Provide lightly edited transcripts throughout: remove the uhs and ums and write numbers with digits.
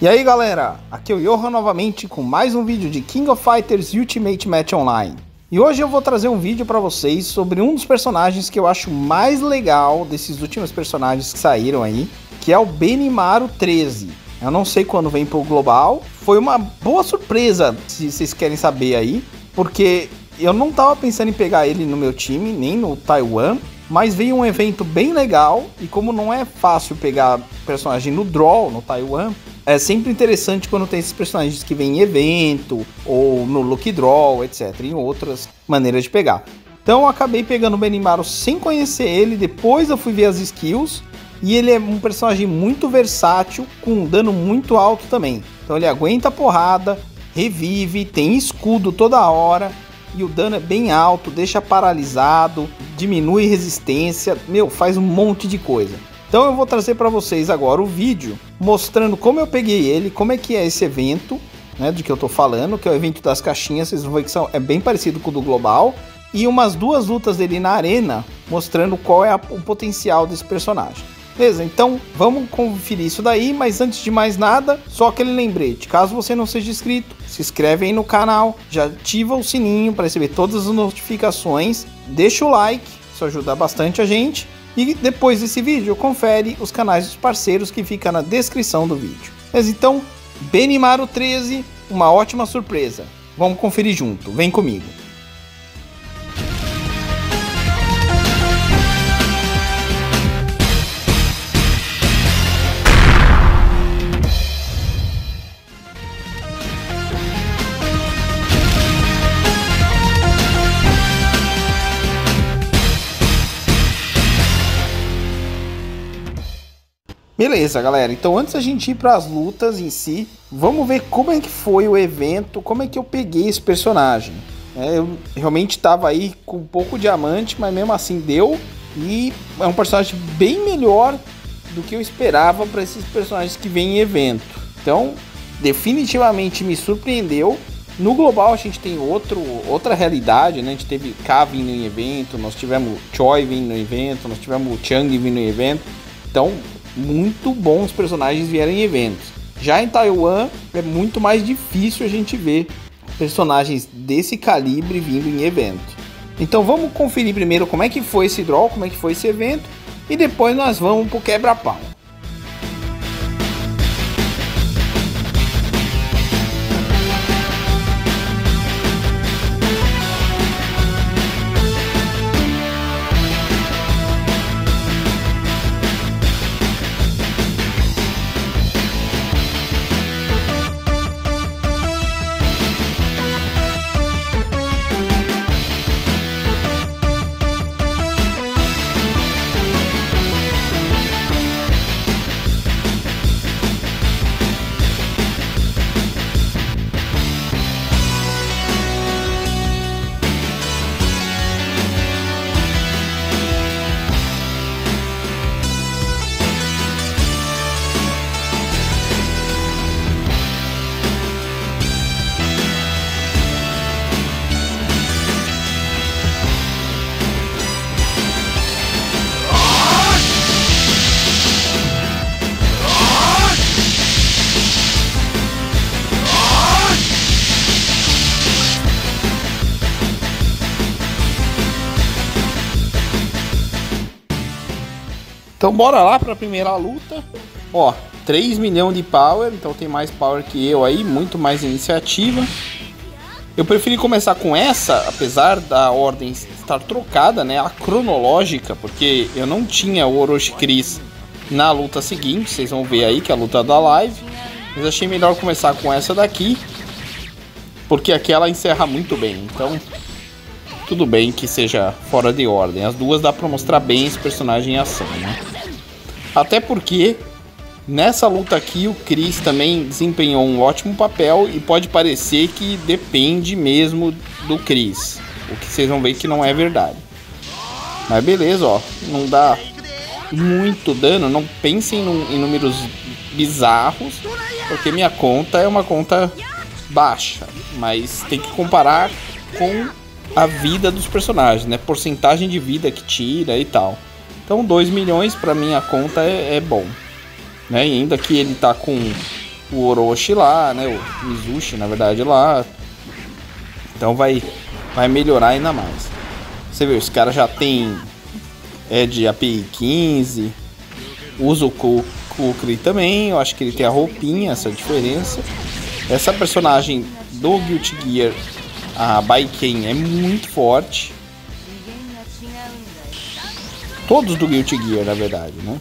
E aí galera, aqui é o Johan novamente com mais um vídeo de King of Fighters Ultimate Match Online. E hoje eu vou trazer um vídeo para vocês sobre um dos personagens que eu acho mais legal desses últimos personagens que saíram aí, que é o Benimaru 13. Eu não sei quando vem pro global, foi uma boa surpresa, se vocês querem saber aí, porque eu não tava pensando em pegar ele no meu time, nem no Taiwan, mas veio um evento bem legal, e como não é fácil pegar personagem no draw, no Taiwan, é sempre interessante quando tem esses personagens que vêm em evento, ou no Lucky Draw, etc, em outras maneiras de pegar. Então eu acabei pegando o Benimaru sem conhecer ele, depois eu fui ver as skills, e ele é um personagem muito versátil, com um dano muito alto também. Então ele aguenta a porrada, revive, tem escudo toda hora, e o dano é bem alto, deixa paralisado, diminui resistência, faz um monte de coisa. Então eu vou trazer para vocês agora o vídeo mostrando como eu peguei ele, como é que é esse evento, né, do que eu tô falando, que é o evento das caixinhas. Vocês vão ver que é bem parecido com o do global, e umas duas lutas dele na arena, mostrando qual é o potencial desse personagem. Beleza, então vamos conferir isso daí, mas antes de mais nada, só aquele lembrete, caso você não seja inscrito, se inscreve aí no canal, já ativa o sininho para receber todas as notificações, deixa o like, isso ajuda bastante a gente, e depois desse vídeo confere os canais dos parceiros que fica na descrição do vídeo. Mas então, Benimaru 13, uma ótima surpresa, vamos conferir junto, vem comigo. Beleza, galera, então antes da gente ir para as lutas em si, vamos ver como é que foi o evento, como é que eu peguei esse personagem. Eu realmente estava aí com pouco diamante, mas mesmo assim deu, e é um personagem bem melhor do que eu esperava para esses personagens que vêm em evento. Então, definitivamente me surpreendeu. No global a gente tem outra realidade, né? A gente teve K vindo em evento, nós tivemos Choi vindo no evento, nós tivemos Chang vindo em evento. Então, muito bons personagens vieram em eventos. Já em Taiwan é muito mais difícil a gente ver personagens desse calibre vindo em evento. Então vamos conferir primeiro como é que foi esse draw, como é que foi esse evento, e depois nós vamos pro quebra-pau. Então bora lá para a primeira luta. Ó, 3 milhões de power, então tem mais power que eu aí, muito mais iniciativa. Eu preferi começar com essa, apesar da ordem estar trocada, né, a cronológica, porque eu não tinha o Orochi Chris na luta seguinte, vocês vão ver aí que é a luta da live. Mas achei melhor começar com essa daqui, porque aqui ela encerra muito bem, então tudo bem que seja fora de ordem. As duas dá pra mostrar bem esse personagem em ação, né? Até porque nessa luta aqui o Chris também desempenhou um ótimo papel, e pode parecer que depende mesmo do Chris, o que vocês vão ver que não é verdade. Mas beleza, ó, não dá muito dano, não pensem em números bizarros, porque minha conta é uma conta baixa, mas tem que comparar com a vida dos personagens, né? Porcentagem de vida que tira e tal. Então 2 milhões para minha conta é bom, né? E ainda que ele tá com o Orochi lá, né? O Mizushi, na verdade, lá. Então vai melhorar ainda mais. Você vê, os caras já tem de API 15. Usa o Kukri também. Eu acho que ele tem a roupinha, essa diferença. Essa personagem do Guilty Gear, a Baiken, é muito forte. Todos do Guilty Gear, na verdade, né?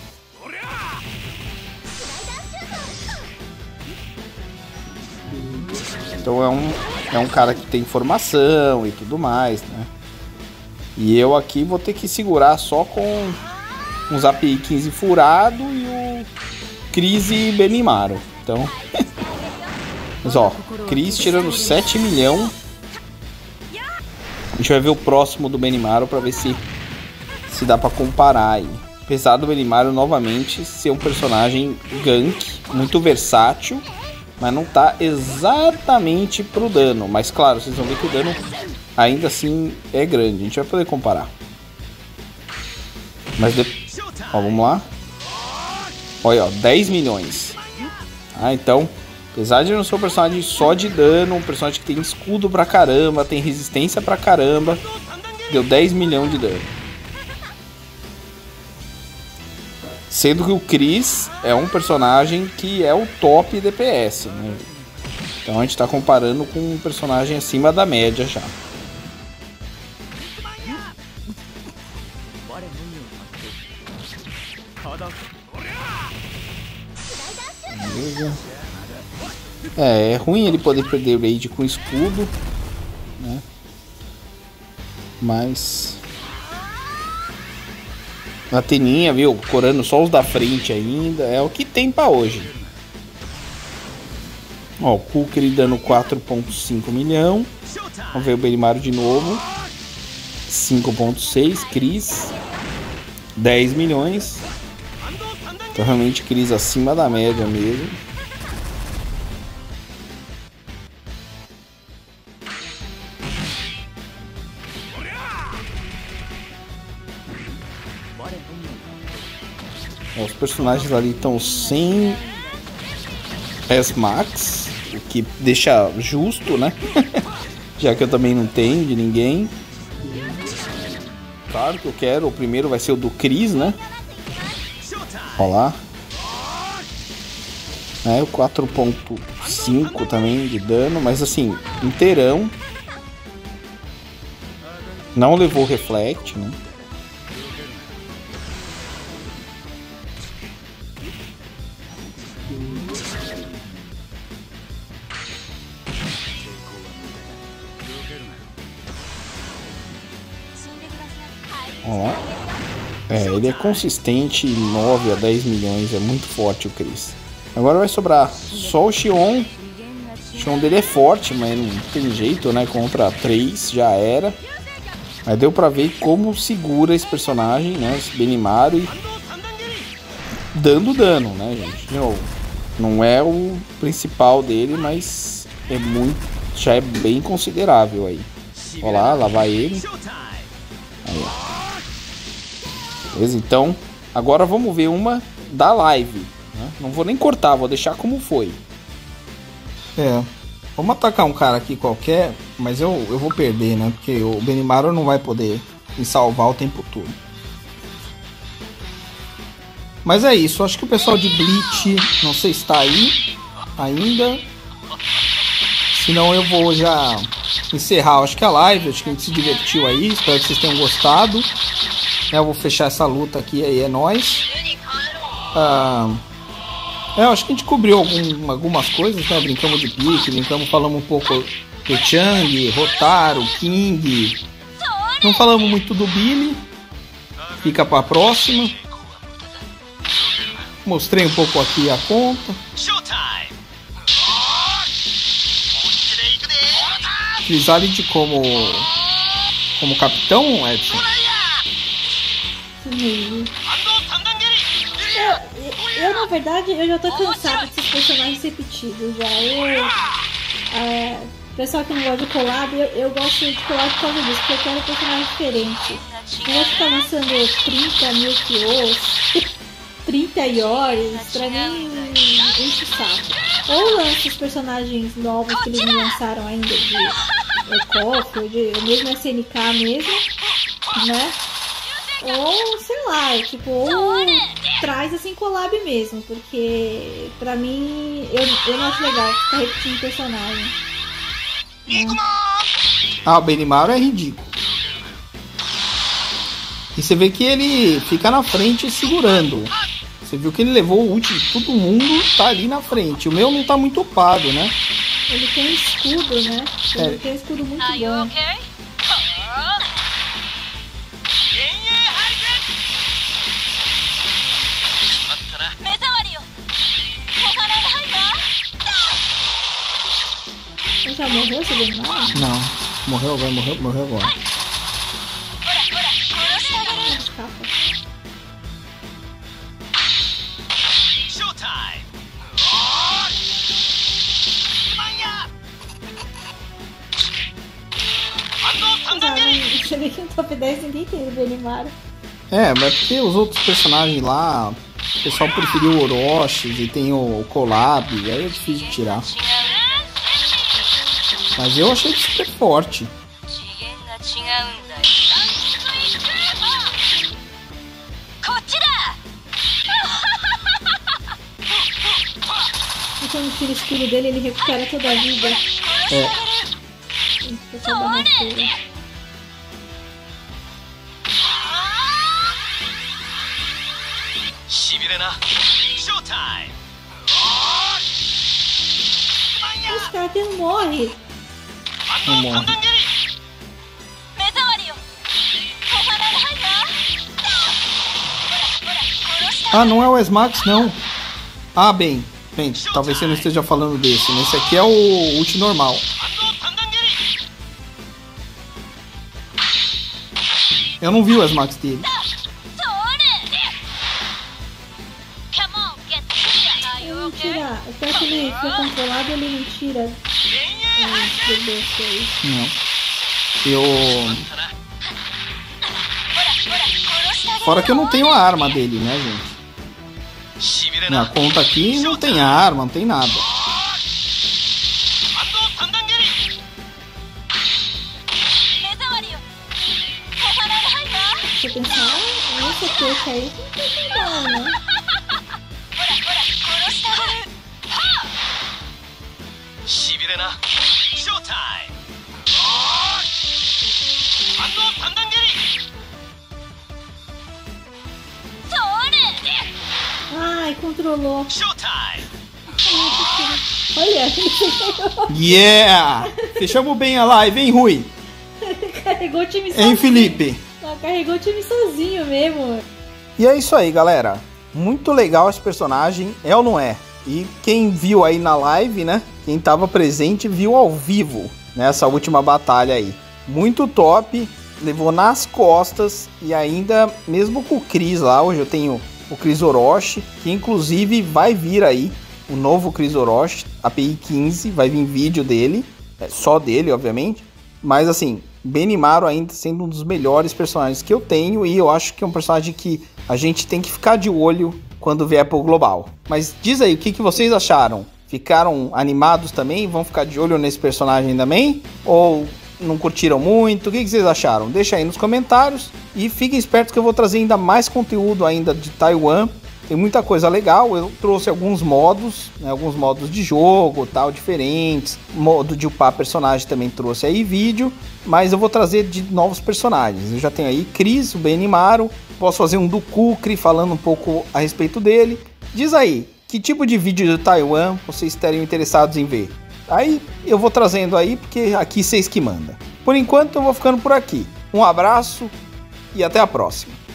Então é um cara que tem formação e tudo mais, né? E eu aqui vou ter que segurar só com uns API 15 furado e o Chris e Benimaru. Então, mas ó, Chris tirando 7 milhões. A gente vai ver o próximo do Benimaru pra ver se dá pra comparar aí. Apesar do Benimaru novamente ser um personagem gank, muito versátil, mas não tá exatamente pro dano. Mas claro, vocês vão ver que o dano ainda assim é grande. A gente vai poder comparar. Mas ó, vamos lá. Olha, ó, 10 milhões. Ah, então, apesar de não ser um personagem só de dano, um personagem que tem escudo pra caramba, tem resistência pra caramba, deu 10 milhões de dano. Sendo que o Chris é um personagem que é o top DPS, né? Então a gente tá comparando com um personagem acima da média já. Beleza. É ruim ele poder perder o raid com escudo, né? Mas a Teninha, viu? Corando só os da frente ainda. É o que tem pra hoje. Ó, o Kukri dando 4.5 milhão. Vamos ver o Benimaru de novo. 5.6. Chris 10 milhões. Então realmente Chris acima da média mesmo. Os personagens ali estão sem S-Max, o que deixa justo, né? Já que eu também não tenho de ninguém. Claro que eu quero, o primeiro vai ser o do Chris, né? Olha lá. O 4.5 também de dano, mas assim, inteirão. Não levou reflect, né? Ó. Ele é consistente, 9 a 10 milhões, é muito forte o Chris. Agora vai sobrar só o Xion. O Xion dele é forte, mas não tem jeito, né? Contra 3 já era. Mas deu pra ver como segura esse personagem, né? Esse Benimaru, e dando dano, né, gente? Não é o principal dele, mas é muito, já é bem considerável aí. Olha lá vai ele. Aí, ó. Beleza? Então, agora vamos ver uma da live, né? Não vou nem cortar, vou deixar como foi. Vamos atacar um cara aqui qualquer, mas eu vou perder, né? Porque o Benimaru não vai poder me salvar o tempo todo. Mas é isso, acho que o pessoal de Bleach, não sei se está aí ainda. Senão eu vou já encerrar, acho que a live, acho que a gente se divertiu aí, espero que vocês tenham gostado. Eu vou fechar essa luta aqui, aí é nóis. Acho que a gente cobriu algumas coisas, né? Brincamos de pique, falamos um pouco do Chang, Rotaro, King. Não falamos muito do Billy. Fica pra próxima. Mostrei um pouco aqui a conta. Utilizar ele como capitão, Edson? Eu na verdade, eu já tô cansada desses personagens repetidos já. Pessoal que não gosta de collab, eu gosto de collab por causa disso, porque eu quero um personagem diferente. Não vou ficar lançando 30 mil Kyos, 30 Yoris, pra mim enche o saco. Ou lança os personagens novos que eles não lançaram ainda, de KOF, ou de mesmo SNK mesmo, né? Ou, sei lá, tipo, ou traz assim collab mesmo, porque pra mim, eu não acho legal ficar repetindo personagem. Ah, o Benimaru é ridículo. E você vê que ele fica na frente segurando. Você viu que ele levou o ult de todo mundo, tá ali na frente. O meu não tá muito upado, né? Ele tem um escudo, né? Ele tem um escudo muito bom. Ele já morreu, esse Benimaru? Não, morreu agora. Escapa. Você vê que no top 10 ninguém tem o Benimaru. É, mas porque os outros personagens lá, o pessoal preferiu o Orochi e tem o collab, aí é difícil de tirar. Mas eu achei super forte. E quando tira o escudo dele, ele recupera toda a vida. É. Pessoal da rasteira. Esse cara aqui não morre. Não morre. Ah, não é o S-Max, não. Ah, bem, talvez você não esteja falando desse. Esse aqui é o ult normal. Eu não vi o S-Max dele. Ele não tira. Até que ele foi controlado, ele não tira. Não. Eu... Fora que eu não tenho a arma dele, né, gente? Minha conta aqui não tem arma, não tem nada. Se pensar, essa queixa aí não tem nada, né? Ai, controlou. Olha, Yeah! Fechamos bem a live, hein, Rui? carregou o time sozinho. Hein, Felipe? Carregou o time sozinho mesmo. E é isso aí, galera. Muito legal esse personagem, é ou não é? E quem viu aí na live, né? Quem tava presente viu ao vivo nessa última batalha aí. Muito top, levou nas costas e ainda, mesmo com o Chris lá, hoje eu tenho o Chris Orochi, que inclusive vai vir aí o novo Chris Orochi, API 15, vai vir vídeo dele, só dele, obviamente. Mas assim, Benimaru ainda sendo um dos melhores personagens que eu tenho e eu acho que é um personagem que a gente tem que ficar de olho quando vier pro global. Mas diz aí, o que vocês acharam? Ficaram animados também? Vão ficar de olho nesse personagem também? Ou não curtiram muito? O que vocês acharam? Deixa aí nos comentários e fiquem espertos que eu vou trazer ainda mais conteúdo ainda de Taiwan. Tem muita coisa legal, eu trouxe alguns modos, né, alguns modos de jogo, tal, diferentes. Modo de upar personagem também trouxe aí vídeo, mas eu vou trazer de novos personagens. Eu já tenho aí Chris, o Benimaru, posso fazer um do Kukri falando um pouco a respeito dele. Diz aí, que tipo de vídeo de Taiwan vocês estariam interessados em ver? Aí eu vou trazendo aí, porque aqui vocês que mandam. Por enquanto eu vou ficando por aqui. Um abraço e até a próxima.